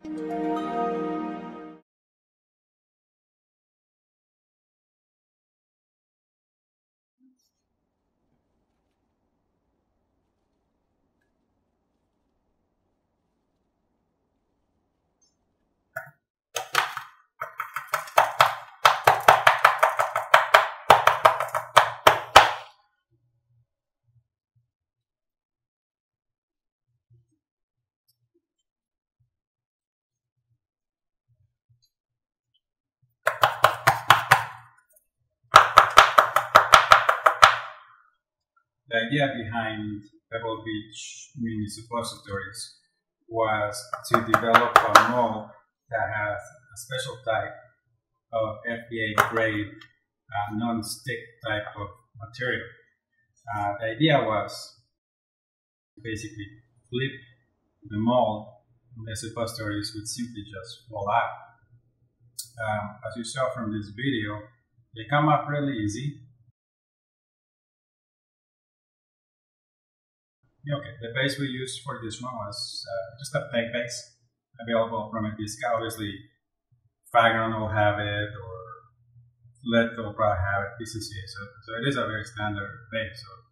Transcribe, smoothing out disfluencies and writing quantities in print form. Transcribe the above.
The idea behind Pebble Beach mini suppositories was to develop a mold that has a special type of FDA grade non-stick type of material. The idea was basically flip the mold and the suppositories would simply just fall out. As you saw from this video, they come up really easy. Okay, the base we used for this one was just a peg base available from a discount. Obviously, Fagron will have it, or Lead will probably have it, PCC. So it is a very standard base. So